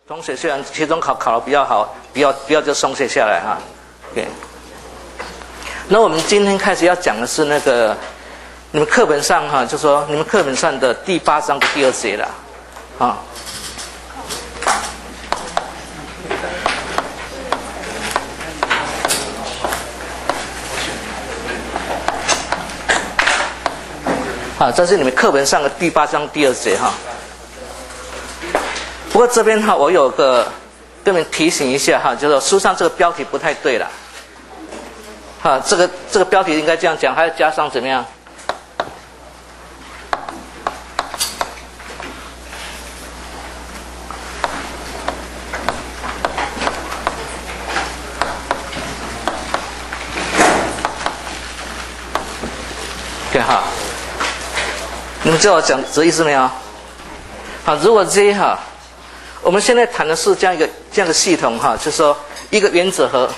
同学虽然期中考得比较好，不要就松懈下来哈。对。那我们今天开始要讲的是那个你们课本上哈，就说你们课本上的第8章的第2节了，啊。啊，这是你们课本上的第8章第2节哈。不过这边哈，我有个跟你们提醒一下哈，就是说书上这个标题不太对了。哈，这个标题应该这样讲，还要加上怎么样？对哈。你们知道我讲这意思没有？好，如果 Z 哈，我们现在谈的是这样一个系统哈，就是说一个原子核，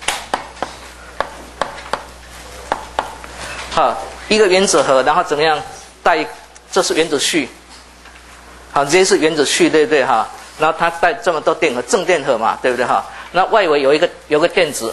好，一个原子核，然后怎么样带？这是原子序，好 ，Z 是原子序，对不对哈？然后它带这么多电荷，正电荷嘛，对不对哈？那外围有个电子，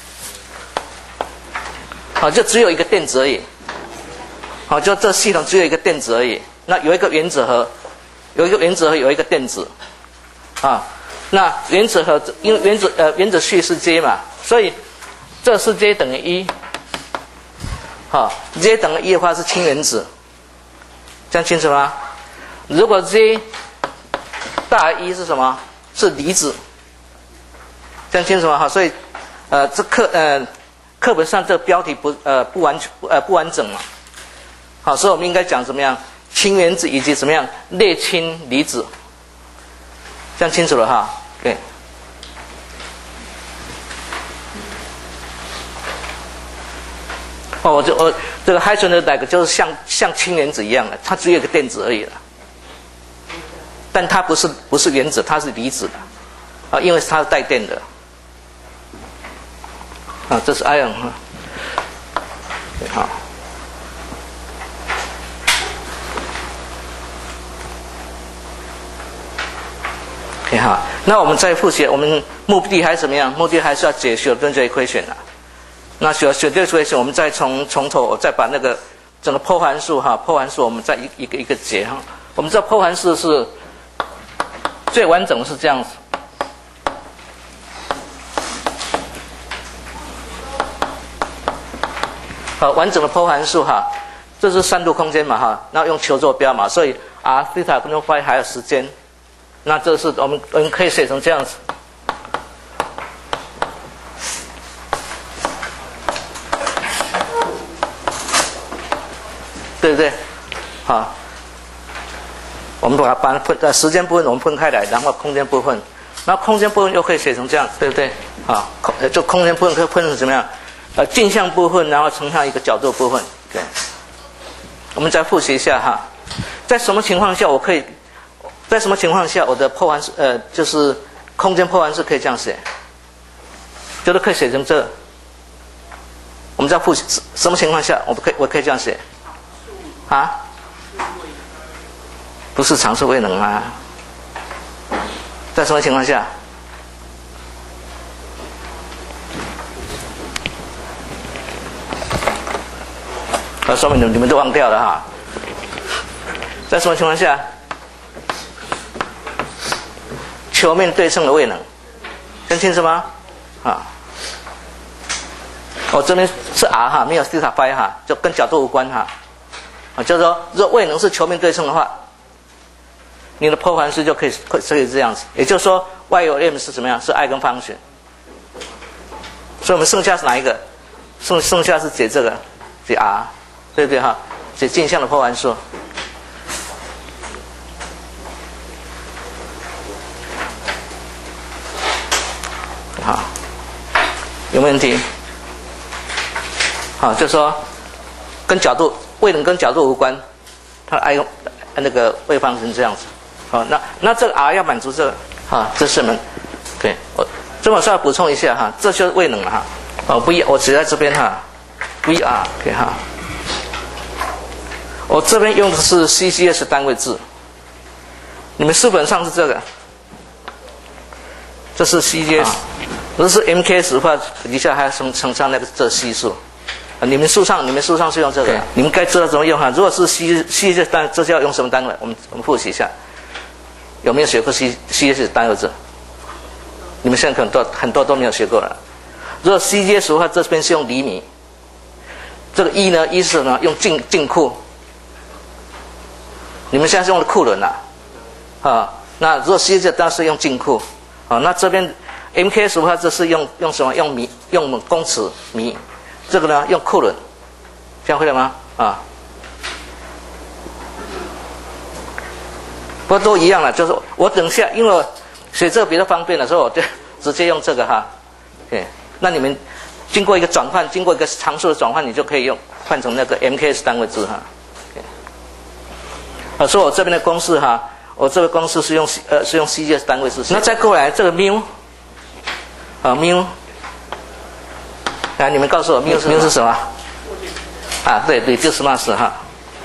好，就只有一个电子而已。好，就这系统只有一个电子而已。那有一个原子核，有一个电子，啊，那原子核因为原子序是 J 嘛，所以这是 J 等于1，好 ，J 等于1的话是氢原子，这样清楚吗？如果 J 大于1是什么？是离子，这样清楚吗？好，所以这课本上这个标题不完整嘛。好，所以我们应该讲怎么样？氢原子以及怎么样类氢离子，这样清楚了哈？对。哦，我这个 hydrogen 就是像氢原子一样的，它只有一个电子而已了，但它不是原子，它是离子的，啊，因为它是带电的。啊，这是 ion 哈。对，好。好，那我们再复习，我们目的还是怎么样？目的还是要解雪顿这equation啊。那雪顿equation，我们再从头，我再把那个整个破函数哈，破函数我们再一个解哈。我们知道破函数是最完整的是这样子。好，完整的破函数哈，这是3度空间嘛哈，那用球做标嘛，所以 r、θ 跟 phi 还有时间。那这是我们可以写成这样子，对不对？好，我们把它时间部分我们分开来，然后空间部分，然后空间部分又可以写成这样，对不对？好，就空间部分可以分成怎么样？径向部分，然后乘上一个角度部分。对，我们再复习一下哈，在什么情况下在什么情况下我的破函数就是空间破函数可以这样写，就是可以写成这。我们再复习什么情况下我可以这样写？啊？不是常数位能啊？在什么情况下？说明你们都忘掉了哈。在什么情况下？球面对称的位能，听清楚吗？啊，我这边是 r 哈，没有 θ phi 哈，就跟角度无关哈。啊，就是说，如果位能是球面对称的话，你的破函数就可以这样子。也就是说 ，y 有 m 是怎么样？是 eigenfunction。所以我们剩下是哪一个？剩下是解这个，解 r， 对不对哈？解径向的破函数。好，有没有问题？好，就说跟角度位能跟角度无关，它的那个位方成这样子。好，那这个 r 要满足这个，啊，这是门。对，我这么稍微补充一下哈，这就是位能了哈。哦 ，v 我只在这边哈 ，vr 可以哈。我这边用的是 CCS 单位制，你们书本上是这个。 这是 CJ， 如果是 MKS 的话，底下还要乘上那个这系数。你们书上是用这个，你们该知道怎么用哈。如果是 CJ 单，这是要用什么单位？我们复习一下，有没有学过 CJ 单位制？你们现在很多都没有学过了。如果 CJ 的话，这边是用厘米。这个一呢，一是呢用净库。你们现在是用的库仑啦，那如果 CJ 当然是用净库，那这边 MKS 的话，这是用什么？用公尺米。这个呢用库仑，这样会了吗？不过都一样了，就是我等下，因为我写这个比较方便的时候，我就直接用这个哈。对，那你们经过一个转换，经过一个常数的转换，你就可以换成那个 MKS 单位制哈。所以我这边的公式哈，我这个公式是用 CJ 单位制。那再过来这个缪，缪。你们告诉我缪是什么？对，reduced mass哈。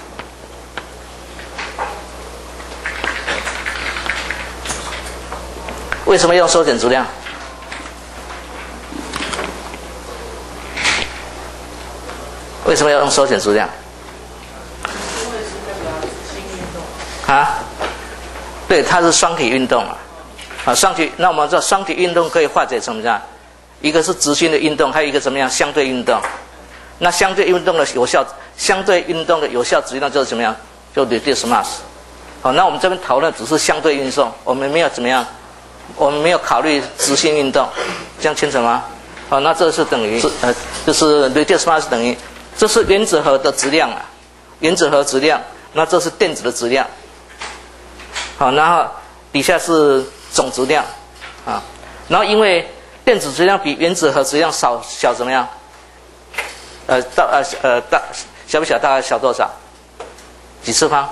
为什么用缩减质量？为什么要用缩减质量？对，它是双体运动双体。那我们知道双体运动可以化解成什么样？一个是直线的运动，还有一个怎么样相对运动。那相对运动的有效质量就是怎么样？就 reduced mass。那我们这边讨论只是相对运动，我们没有怎么样，我们没有考虑直线运动，这样清楚吗？那这是等于就是 reduced mass 等于，这是原子核的质量原子核质量，那这是电子的质量。然后底下是总质量然后因为电子质量比原子核质量小怎么样？小不小？大概小多少？几次方？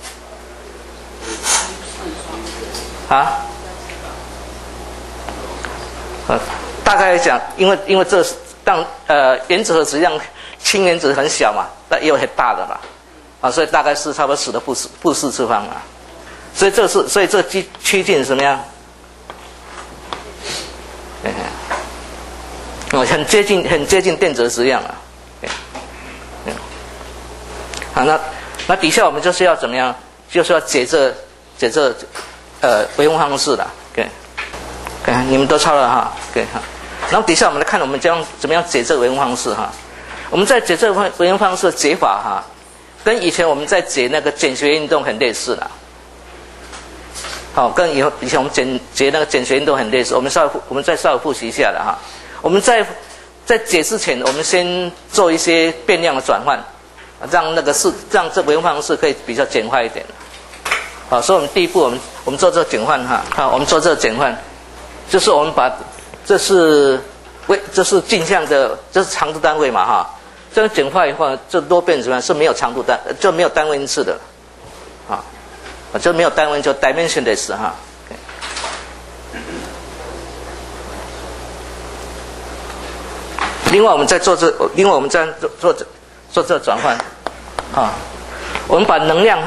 大概来讲，因为这原子核质量氢原子很小嘛，但也有很大的嘛，所以大概是差不多10的负4次方所以这个趋近什么样？很接近电子的质量那底下我们就是要怎么样？就是要解这微分方式的，你们都抄了哈，然后底下我们来看我们怎么样解这个微分方式我们在解这个微分方式的解法跟以前我们在解那个简学运动很类似的。跟以前我们解那个简学运动很类似，我们再稍微复习一下的我们在解之前，我们先做一些变量的转换，让这微分方式可以比较简化一点。所以我们第一步我们做这个简换我们做这个简换，就是我们把这是径向的，这是长度单位嘛这样简化以后，这多变什么？是没有长度就没有单位因次的就没有单位就 dimensionless 另外我们再做这个转换我们把能量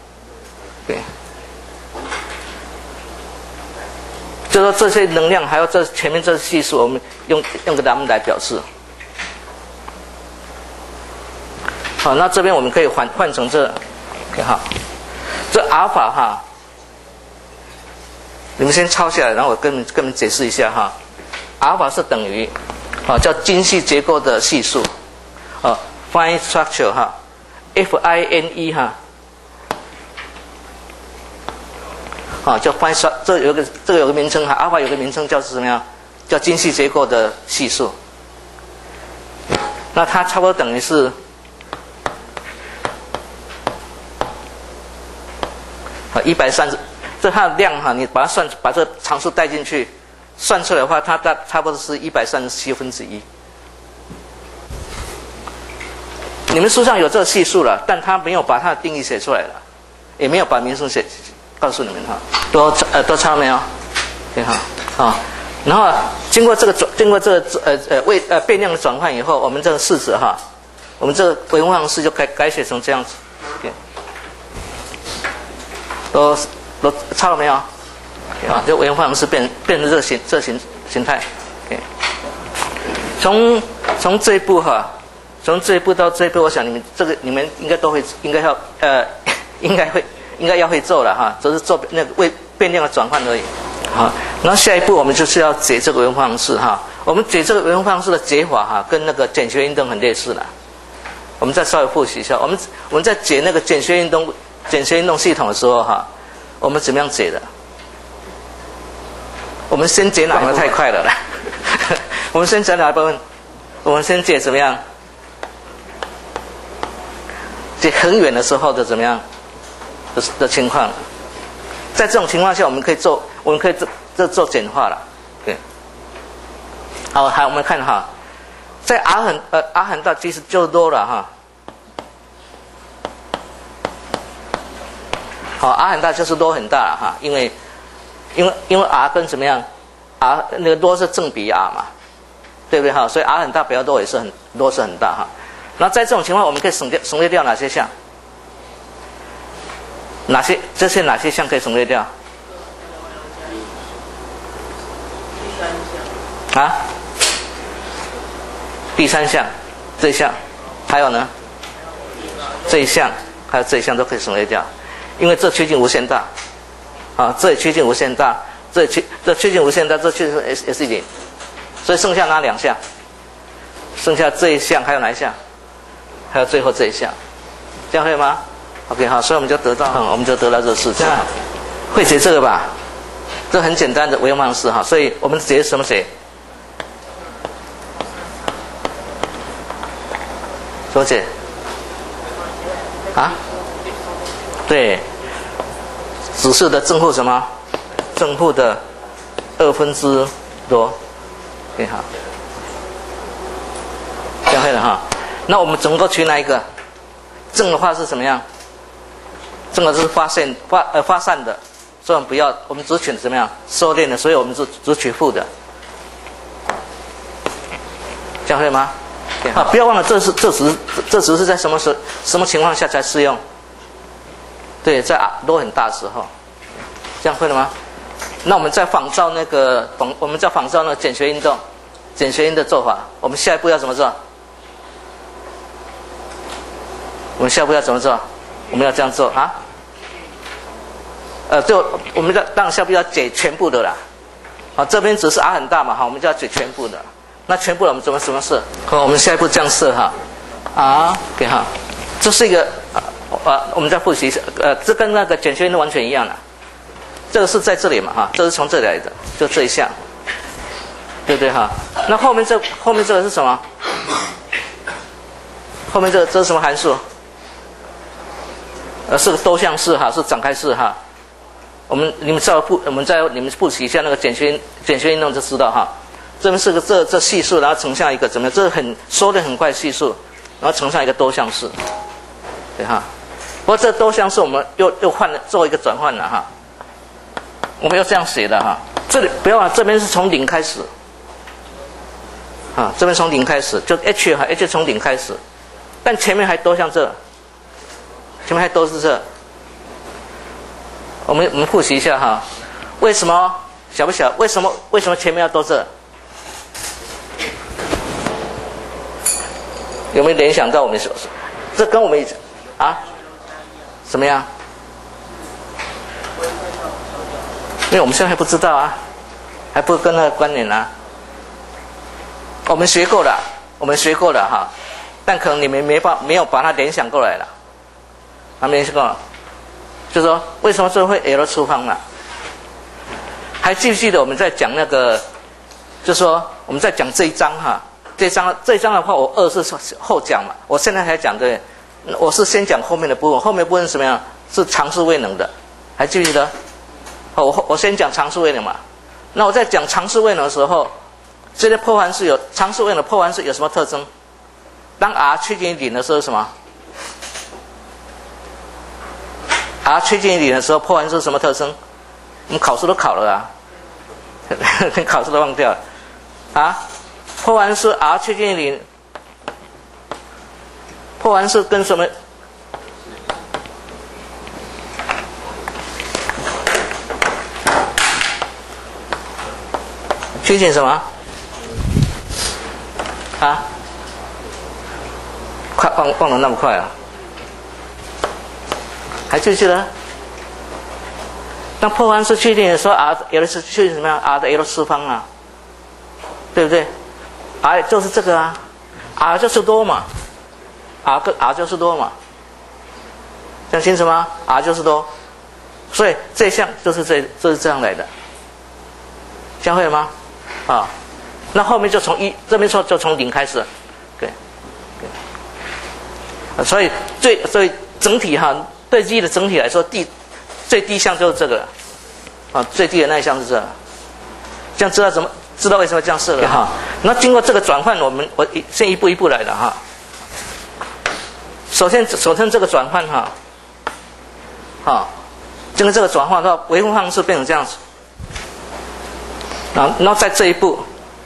就说这些能量还有这前面这系数，我们用个 λ 来表示。那这边我们可以换成这这阿尔法你们先抄下来，然后我跟你们解释一下阿尔法是等于叫精细结构的系数fine structure FINE 叫 fine structure， 这个有个名称阿尔法有个名称叫什么样？叫精细结构的系数。那它差不多等于是130，这它的量你把这个常数带进去，算出来的话，它差不多是137/1。你们书上有这个系数了，但它没有把它的定义写出来了，也没有把名称告诉你们都抄没有？然后经过这个变量的转换以后，我们这个式子我们这个微分方式就改写成这样子。都抄了没有？ 啊，就微分方式变成这个形态。从这一步哈，从这一步到这一步，我想你们应该要会做了哈，只是做那个变量的转换而已。好，然后下一步我们就是要解这个微分方式哈。我们解这个微分方式的解法哈，跟那个简学运动很类似了。我们再稍微复习一下，我们在解那个简学运动系统的时候哈，我们怎么样解的？我们先解哪一部分？太快了啦！我们先解哪一部分？我们先解怎么样？解很远的时候的怎么样的情况？在这种情况下，我们可以做简化了。对。好，我们看哈，在 R 很大，其实就多了哈。好 ，R 很大就是多很大了哈，因为 R 跟怎么样 ，R 那个多是正比 R 嘛，对不对哈？所以 R 很大，比较多也是多是很大哈。然后在这种情况，我们可以省略掉哪些项？哪些项可以省略掉？啊？第三项，这一项，还有呢？这一项，还有这一项都可以省略掉，因为这趋近无限大，啊，这也趋近无限大，这趋近无限大，这趋近也是0，所以剩下哪两项？剩下这一项，还有哪一项？还有最后这一项，这样会吗 ？OK 好，所以我们就得到这事情，会解这个吧？这很简单的微分方式哈，所以我们解什么解？怎么解？啊？对，指数的正负什么？正负的2/2多。OK 好，这样会了哈。那我们总共取哪一个？正的话是什么样？正的是发散的，所以我们不要，我们只选怎么样收敛的，所以我们只取负的，这样会吗？啊，不要忘了，这只是在什么情况下才适用？对，在都很大的时候，这样会了吗？那我们再仿照那个简学运动的做法，我们下一步要怎么做？我们下一步要怎么做？我们要这样做啊？我们当然下一步要解全部的啦。好，这边只是 R 很大嘛，好，我们就要解全部的。那全部的我们怎么设？好，我们下一步这样设哈。啊，对哈，这是一个我们再复习一下，这跟那个简学运动完全一样了。这个是在这里嘛哈，这是从这里来的，就这一项，对不对哈？那后面这个是什么？后面这是什么函数？是个多项式哈，是展开式哈。你们复习一下那个简学运动就知道哈。这边是个这系数，然后乘上一个怎么样？这是收的很快系数，然后乘上一个多项式，对哈。不过这多项式我们又做一个转换了哈。我们要这样写的哈。这里不要忘了，这边是从0开始，啊，这边从0开始，就 H 从0开始，但前面还多像这，前面还都是这。我们复习一下哈，为什么小不小？为什么前面要多这？有没有联想到我们这跟我们啊怎么样？因为我们现在还不知道啊，还不跟那个关联啊。我们学过了哈，但可能你们没有把它联想过来了，还没联想过来，就是说为什么这会 L 次方呢？还记不记得我们在讲那个，就是说我们在讲这一章哈。这一章的话，我2是后讲嘛，我现在才讲对，我是先讲后面的部分，后面的部分是什么样？是常数位能的，还记不记得？我先讲常数位能嘛，那我在讲常数位能的时候，这些破函数常数位能的破函数有什么特征？当 R 趋近于0的时候是什么 ？R 趋近于0的时候，破函数是什么特征？我们考试都考了啊，考试都忘掉了啊。破函数 R 趋近于0，破函数跟什么？ 趋近什么？啊？快忘了那么快啊？还记不记得？当破坏式趋近的时候 ，R 是趋近什么样 ？R 的 L 次方啊，对不对 ？R 就是这个啊 ，R 就是多嘛 ，R 跟 R 就是多嘛，这样清楚吗 ？R 就是多，所以这一项就是这是这样来的，这样会了吗？啊，那后面就从1这边说就从0开始，对，所以整体哈，对 G 的整体来说，最低项就是这个，啊，最低的那一项是这个，这样知道为什么这样设了哈？那经过这个转换，我先一步一步来的哈。首先这个转换哈，经过这个转换到微分方式变成这样子，然后在这一步，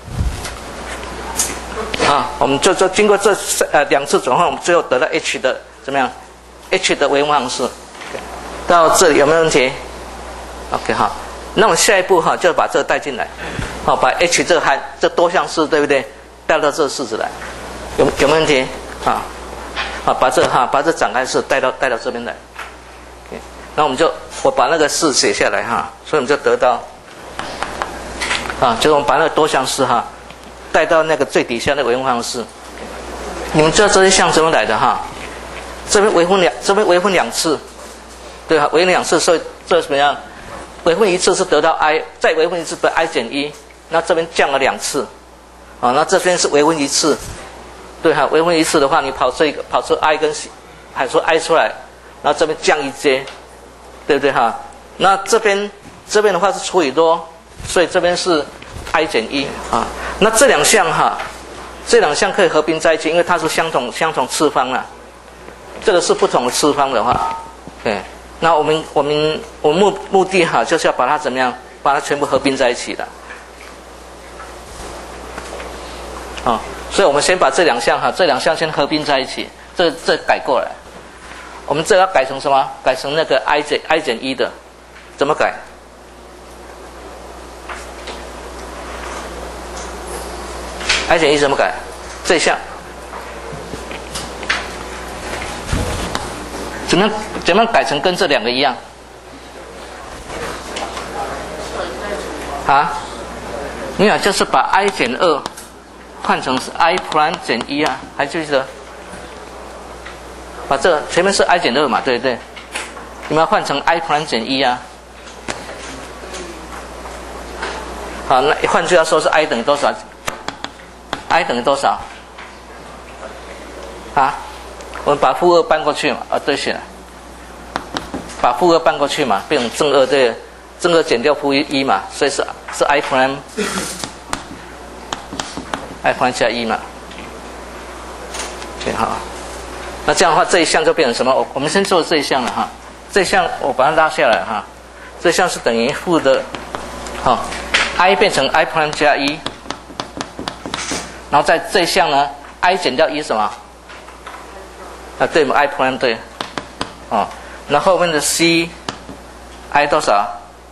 我们就经过这2次转换，我们最后得到 H 的怎么样 ？H 的微分方式。到这里有没有问题 ？OK 好，那我们下一步哈就把这个带进来，把 H 这多项式对不对？带到这个式子来，有没有问题？把这展开式带到这边来。OK， 那我把那个式写下来哈，所以我们就得到就是我们把那个多项式带到那个最底下的微分方式。你们知道这些项怎么来的哈？这边微分2次。对啊，微分2次，所以这怎么样？微分1次是得到 i， 再微分1次得 i 减1，那这边降了2次，那这边是微分1次，对哈，微分1次的话，你跑出 i 跟跑出 i 出来，然后这边降1j，对不对哈？那这边的话是除以多，所以这边是 i 减1啊。那这两项可以合并在一起，因为它是相同次方啊。这个是不同的次方的话，对。那我们目的就是要把它怎么样，把它全部合并在一起的，所以我们先把这两项先合并在一起，这改过来，我们这要改成什么？改成那个 i 减1的，怎么改？i 减1怎么改？这一项怎么样改成跟这两个一样？没有，就是把 i 减2换成是 i prime 减1啊，还记得？把这个前面是 i 减2嘛，对不对？你们要换成 i prime 减1啊。好，那换句话说是 i 等于多少 ？i 等于多少？我们把负2搬过去嘛，对起来，把负2搬过去嘛，变成正2，对，正2减掉负1嘛，所以是 i prime 加1嘛。OK 好，那这样的话这一项就变成什么？我们先做这一项了哈，这一项我把它拉下来哈，这一项是等于负的，i 变成 i prime 加1，然后在这一项呢 i 减掉1什么？对嘛 ，i prime 对，那后面的 c i 多少？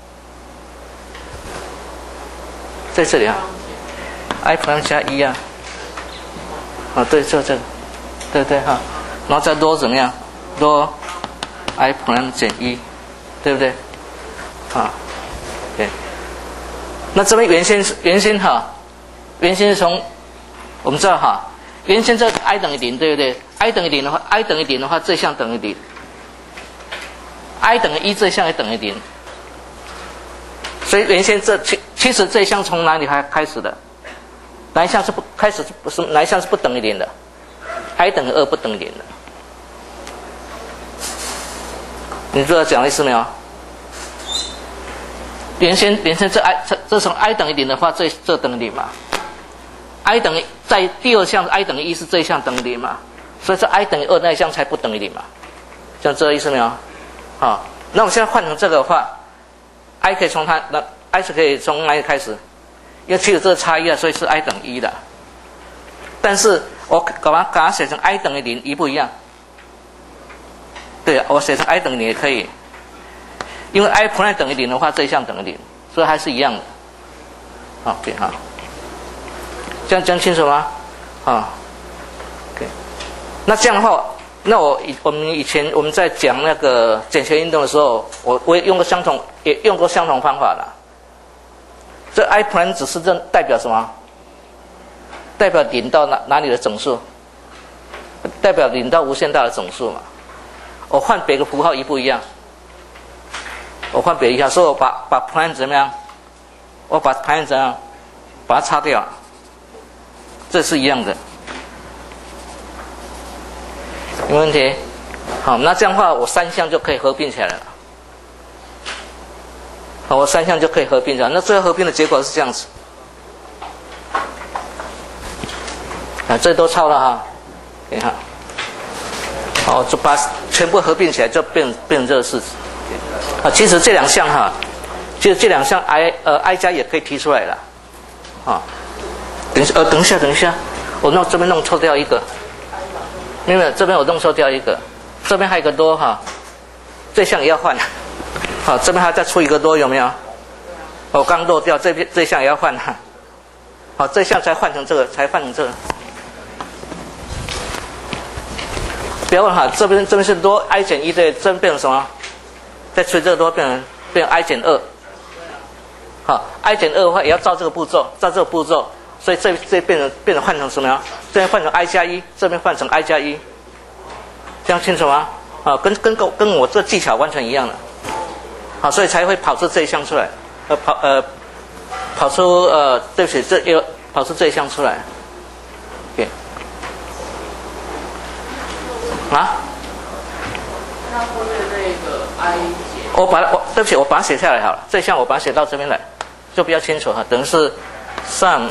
在这里i prime 加1啊，对，就这个，对哈，然后再多怎么样？多 i prime 减1，对不对？对。那这边原先是从我们知道原先这 i 等于0，对不对 ？i 等于0的话，这项等于0。i 等于1，这项也等于0。所以原先其实这一项从哪里开始的？哪一项是哪一项是不等于0的 ？i 等于2不等于0的。你知道讲的意思没有？原先这从 i 等于0的话，这等于0嘛。i 等于在第二项 i 等于1是这一项等于0嘛，所以这 i 等于2那一项才不等于0嘛，像这个意思没有？那我们现在换成这个的话 ，i 可以从i 是可以从哪里开始？因为其实这个差异所以是 i 等于1的。但是我把它写成 i 等于0，一不一样？对，我写成 i 等于0也可以，因为 i prime 等于0的话，这一项等于0，所以还是一样的。 OK 哈，这样讲清楚吗？啊 ，OK。那这样的话，那我们以前我们在讲那个减学运动的时候，我也用过相同方法啦。这 I prime 只是这代表什么？代表0到哪里的整数？代表0到无限大的整数嘛。我换别个符号一不一样？我换别一下，所以我把 prime 怎么样？我把 prime 怎样？把它擦掉，这是一样的。有问题？好，那这样的话，我3项就可以合并起来了。好，我3项就可以合并起来。那最后合并的结果是这样子。啊，这都抄了哈，你看，好，就把全部合并起来，就变成这个式子。啊，其实这2项哈，其实这2项 i 加也可以提出来了。啊，等一下，我这边弄错掉一个，没有，这边我弄错掉一个，这边还有一个多哈，这项也要换。好，这边还要再出一个多，有没有？我刚漏掉，这项也要换哈。好，这项才换成这个，不要问哈，这边是多 i 减1，对，这边变成什么？再除这个多变成 i 减2。好 ，i 减2的话也要照这个步骤，所以这变成换成什么呀？这边换成 i 加1，这边换成 i 加1，这样清楚吗？啊，跟我这技巧完全一样的。好，所以才会跑出这一项出来，跑出对不起，跑出这一项出来。OK。啊？那后面那个 i 减，对不起，我把它写下来好了，这一项我把它写到这边来。就比较清楚哈，等于是上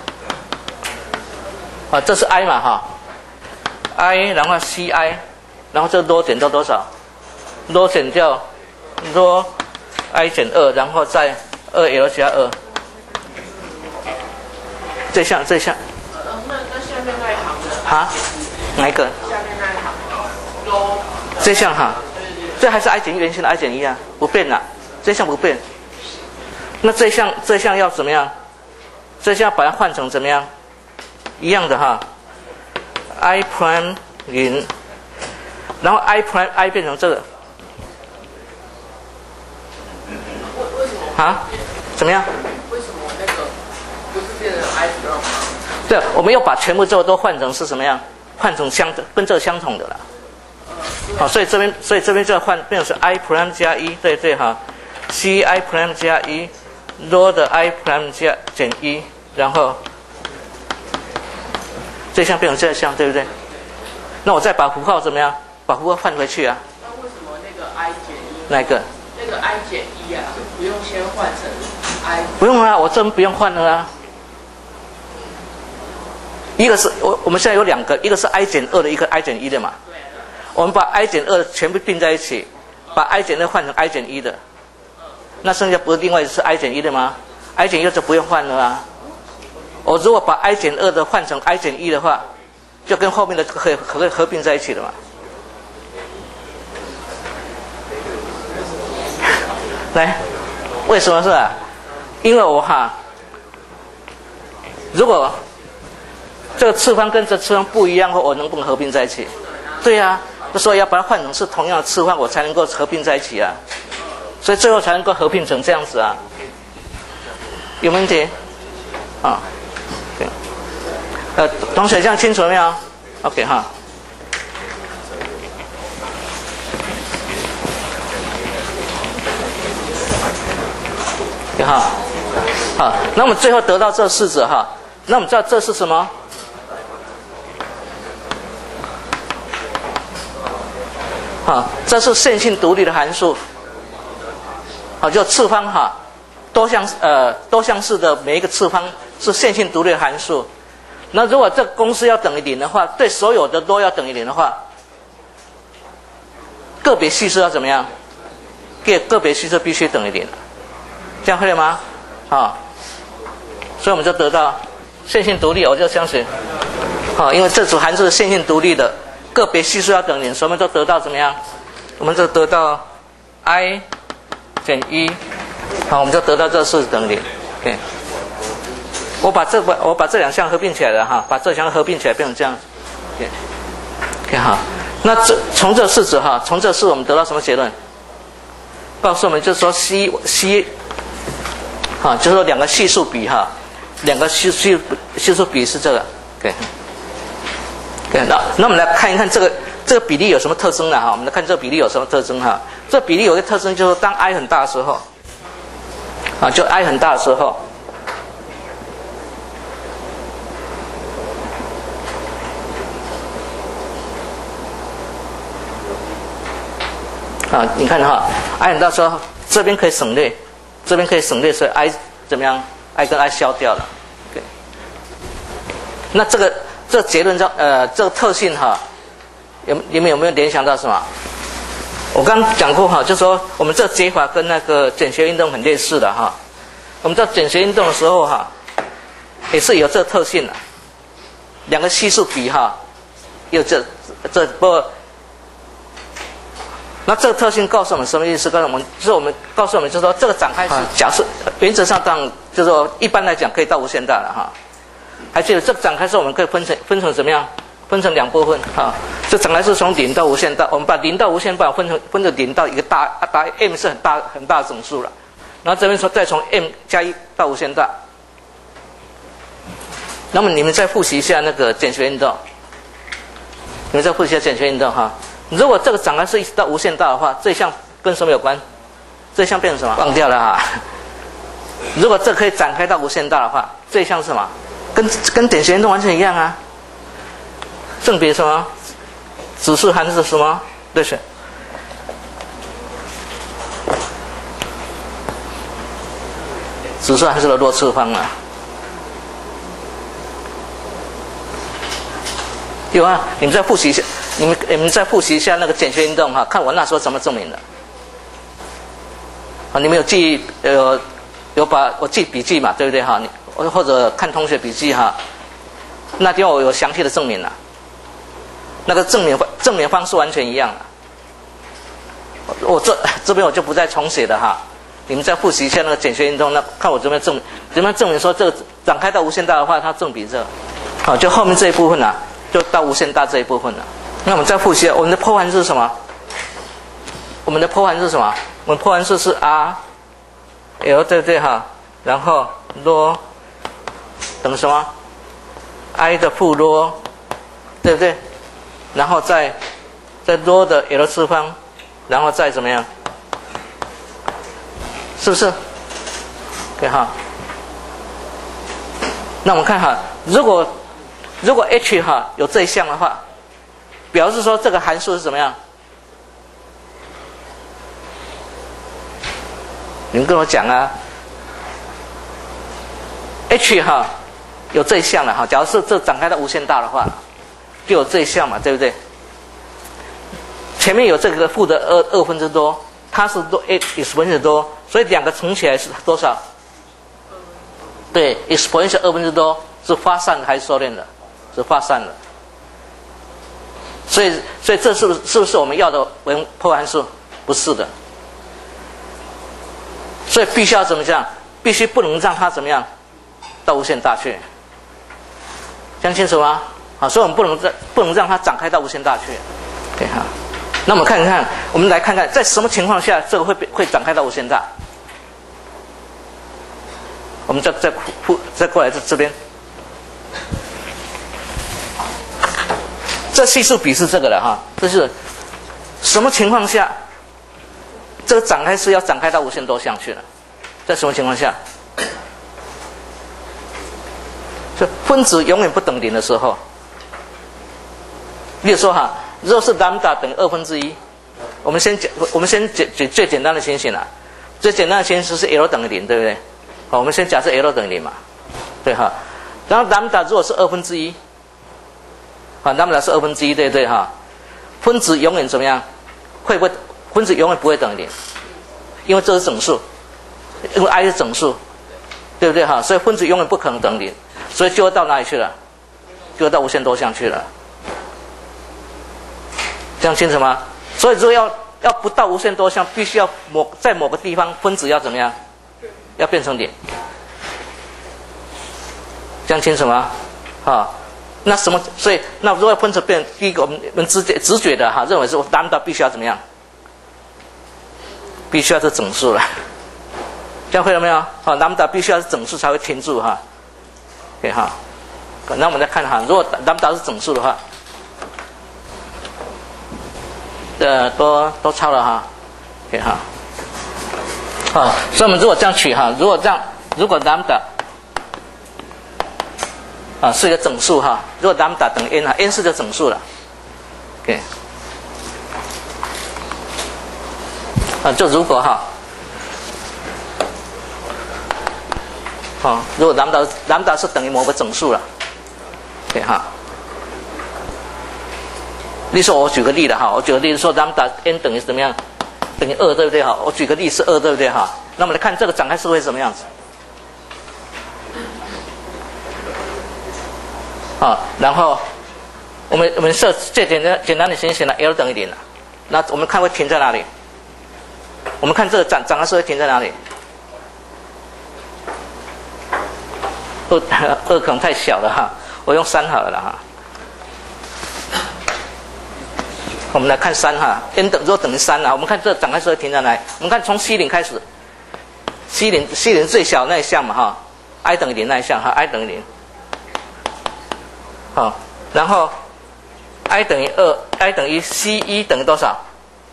啊，这是 i 嘛哈 ，i 然后 ci， 然后这多减掉多少？多减掉多 i 减2，然后再2l 加2。这项。那下面那一行的啊？哪一个？下面那一行多。这项哈，这还是 i 减1原先的 i 减1啊，不变了，这项不变。那这项要怎么样？这项把它换成怎么样？一样的哈 ，i prime 0，然后 i prime i 变成这个。为什么？啊？怎么样？为什么那个不是变成 i prime？ 对，我们要把全部这个都换成是什么样？换成跟这个相同的了。好，所以这边就要换变成是 i prime 加1，对哈 ，c i prime 加1。多的 i prime 减1，然后这项变成这项，对不对？那我再把符号怎么样？把符号换回去啊。那为什么那个 i 减1？哪个？那个 i 减1啊，不用先换成 i？ 不用啊，我这不用换了啊。一个是我们现在有2个，一个是 i 减2的，一个 i 减1的嘛。我们把 i 减2的全部并在一起，把 i 减2换成 i 减1的。那剩下不是另外是 i 减1的吗 ？i 减1就不用换了啊。我如果把 i 减2的换成 i 减1的话，就跟后面的可以合并在一起了嘛。来，为什么是啊？因为我哈，如果这个次方跟这次方不一样的话，我能不能合并在一起？对呀、啊，所以要把它换成是同样的次方，我才能够合并在一起啊。所以最后才能够合并成这样子啊，有问题？啊，对，同学这样清楚了没有 ？OK 哈。好，好，那我们最后得到这式子哈，那我们知道这是什么？好，这是线性独立的函数。好，就次方哈，多项式的每一个次方是线性独立的函数。那如果这个公式要等于0的话，对所有的都要等于0的话，个别系数要怎么样？个别系数必须等于0，这样会了吗？啊，所以我们就得到线性独立，我就相信，好，因为这组函数是线性独立的，个别系数要等于0，所以我们就得到怎么样？我们就得到 i 减1，好，我们就得到这式子等于0。OK。 我把这两项合并起来了哈，把这两项合并起来变成这样。OK 好，那从这式子哈，从这式我们得到什么结论？告诉我们就是说 C 就是说两个系数比哈，两个系数比是这个。OK， 那我们来看一看这个比例有什么特征呢？哈，我们来看这个比例有什么特征哈？这个比例有一个特征就是当 I 很大的时候，就 I 很大的时候。你看哈 ，I 很大时候，这边可以省略，这边可以省略，所以 I 怎么样 ？I 跟 I 消掉了。对。那这结论这个特性哈，你们有没有联想到什么？我刚刚讲过哈，就是说我们这个解法跟那个简学运动很类似的哈。我们在简学运动的时候哈，也是有这个特性的，两个系数比哈，有这不。那这个特性告诉我们什么意思？告诉我们就是说这个展开是假设原则上当就是说一般来讲可以到无限大了哈。还记得这个展开是我们可以分成怎么样？分成两部分哈。这展开是从0到无限大，我们把0到无限大分成0到一个大M 是很大的整数了。然后这边说再从 M 加1到无限大。那么你们再复习一下那个简学运动，你们再复习一下简学运动哈。如果这个展开是一直到无限大的话，这一项跟什么有关？这一项变成什么？忘掉了哈。如果这可以展开到无限大的话，这一项是什么？跟点旋运动完全一样啊。正比什么？指数函数什么？对是。指数函数的弱次方啊。有啊，你们再复习一下。你们再复习一下那个简学运动哈，看我那时候怎么证明的。你们有记有把我记笔记嘛，对不对哈？或者看同学笔记哈，那地方我有详细的证明了。那个证明方式完全一样了。我这边我就不再重写了哈，你们再复习一下那个简学运动，那看我怎么样证明说这个展开到无限大的话，它正比这，好，就后面这一部分啊，就到无限大这一部分了。那我们再复习，我们的破函数是什么？我们的破函数是什么？我们破函数是 R L 对不对哈？然后 ρ 等于什么 ？I 的负 ρ 对不对？然后再ρ的 L 次方，然后再怎么样？是不是？对哈。那我们看哈，如果 H 哈有这一项的话，表示说这个函数是怎么样？你们跟我讲啊。H 哈有这一项了哈，假如是这展开到无限大的话，就有这一项嘛，对不对？前面有这个负的二分之多，它是多 exponential 多，所以两个乘起来是多少？对 ，exponential 2分之多是发散的还是收敛的？是发散的。所以这是不是我们要的破函数？不是的。所以必须要怎么讲？必须不能让它怎么样到无限大去，这样清楚吗？好，所以我们不能让它展开到无限大去。对哈。那我们看看，我们来看看在什么情况下这个会展开到无限大。我们再过来这边。这系数比是这个了哈，这是什么情况下这个展开是要展开到无限多项去了？在什么情况下？就分子永远不等0的时候。例如说哈，如果是 lambda 等于1/2，我们先举最简单的情形啦。最简单的情形是 L 等于0，对不对？好，我们先假设 L 等于0嘛，对哈。然后 lambda 如果是1/2。啊，那么是1/2，对不对哈？分子永远怎么样？分子永远不会等于0，因为这是整数，因为 I 是整数，对不对哈？所以分子永远不可能等于0，所以就会到哪里去了？就会到无限多项去了。这样清楚吗？所以如果要不到无限多项，必须要在某个地方分子要怎么样？要变成0。 这样清楚吗？那什么？所以那如果分成变，第一个我们直觉的认为是兰姆达必须要怎么样？必须要是整数了，这样会了没有？兰姆达必须要是整数才会停住OK 那我们再看如果兰姆达是整数的话，都超了OK 所以我们如果这样取如果兰姆达是一个整数如果 lambda 等于 n 是个整数了 ，OK， 就如果如果 lambda 是等于某个整数了 ，OK 例如说我举个例子我举个例子说 lambda n 等于怎么样？等于2，对不对我举个例是2，对不对那我们来看这个展开式会什么样子？然后我们设最简单的先写了 L 等于0了，那我们看会停在哪里？我们看这个展开式会停在哪里？2可能太小了我用3好了我们来看3n 如果等于3我们看这展开式会停在哪里？我们看从 C0 开始 ，C0 最小那一项嘛i 等于0那一项i 等于0。然后 i 等于2 ，i 等于 C1 等于多少？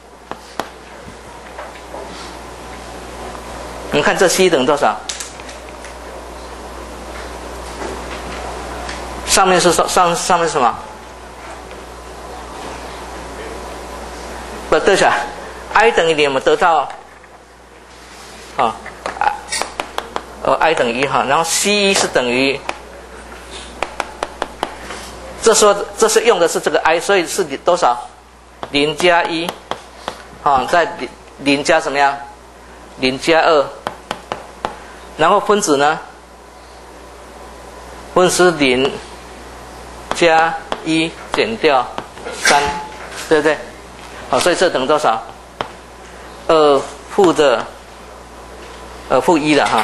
我们看这 C1 等于多少？上面是上面是什么？不对下 ，i 等于0，我们得到i 等于1然后 C1 是等于。这是用的是这个 i， 所以是多少？0加1，再0加什么样？0加2，然后分子呢？分子是0加1减掉3，对不对？所以这等于多少？2负的负1了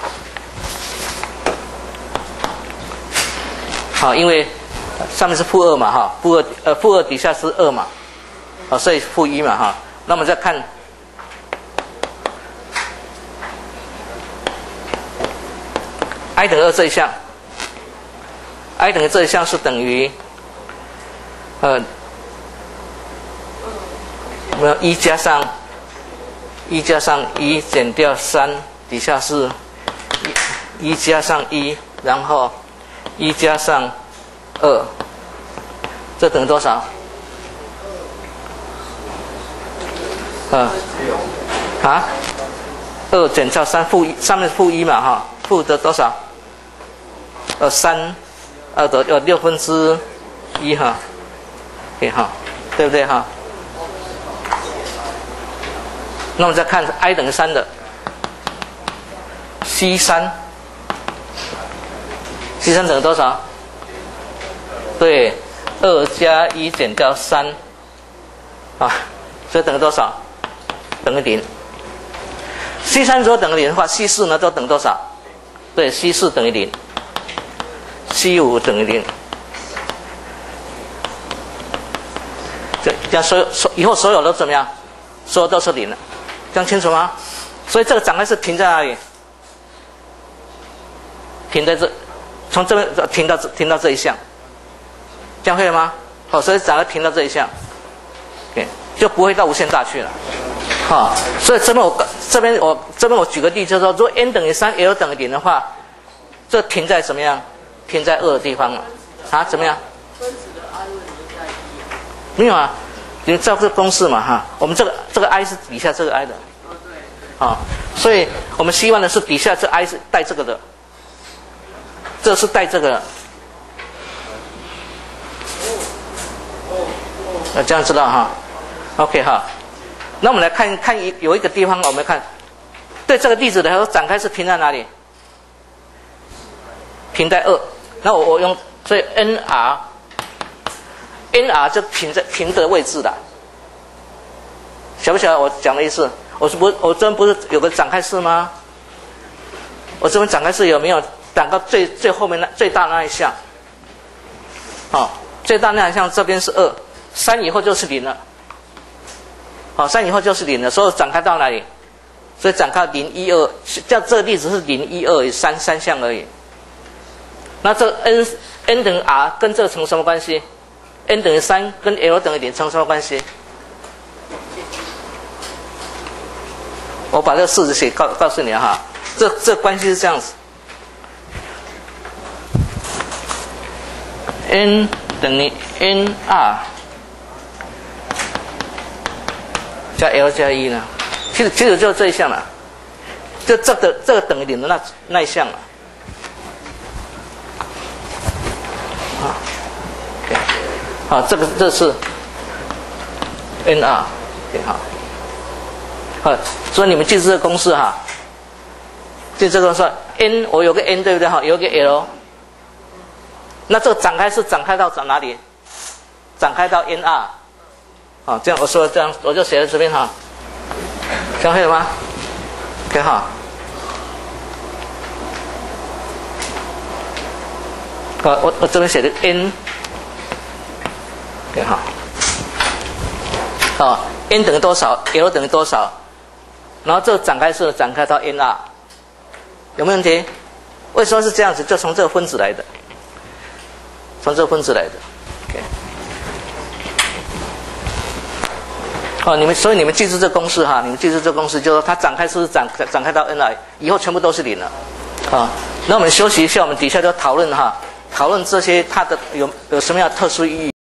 因为。上面是负2嘛负2底下是2嘛所以负1嘛那我们再看i 等于2这一项 ，i 等于这一项是等于1加上1减掉3，底下是1加上1，然后1加上2，这等于多少？2减掉3上面负1嘛负的多少？3的1/6对对不对那我们再看 i 等于3的 C3 等于多少？对，2加1减掉3，这等于多少？等于0。C3 如果等于0的话 ，C4 呢都等于多少？对 ，C4 等于0，C5 等于0。这样以后所有都怎么样？所有都是0了，这样清楚吗？所以这个展开式停在哪里？停在这，从这边停到这一项。这样会了吗？所以展开停到这一项，就不会到无限大去了。所以这边我举个例，就是说，如果 n 等于3 ，l 等于0的话，这停在什么样？停在2的地方了。怎么样？没有你照这个公式嘛我们这个 i 是底下这个 i 的。所以我们希望的是底下这 i 是带这个的，这是带这个的。这样知道OK 那我们来看有一个地方我们看，对这个例子来说展开是停在哪里？停在2。那我用所以 nr 就停的位置了，晓不晓得我讲的意思？我这边不是有个展开式吗？我这边展开式有没有展到最后面最大那一项，最大那一项这边是2，3以后就是0了，3以后就是0了，所以展开到哪里？所以展开0、1、2，这个例子是0、1、2、3项而已。那这 n 等于 r 跟这个成什么关系 ？n 等于3跟 l 等于0成什么关系？我把这个式子写告诉你哈，这关系是这样子 ，n 等于 nr 加 l 加1呢？其实就是这一项了，就这个等于0的那一项了。好，这是 nr， 好，所以你们记住这个公式哈，记住这个公式 n 我有个 n 对不对哈？有个 l， 那这个展开是展开到哪里？展开到 nr， 好，这样我说这样我就写在这边哈，这样可以吗？可以哈。我这边写的 n， 对哈，n 等于多少 ，l 等于多少，然后这个展开是展开到 nr， 有没有问题？为什么是这样子？就从这个分子来的，从这个分子来的。所以你们记住这公式哈，你们记住这公式，就是说它展开是展开到 nr， 以后全部都是0了，那我们休息一下，我们底下就讨论哈。讨论这些它的有什么样的特殊意义。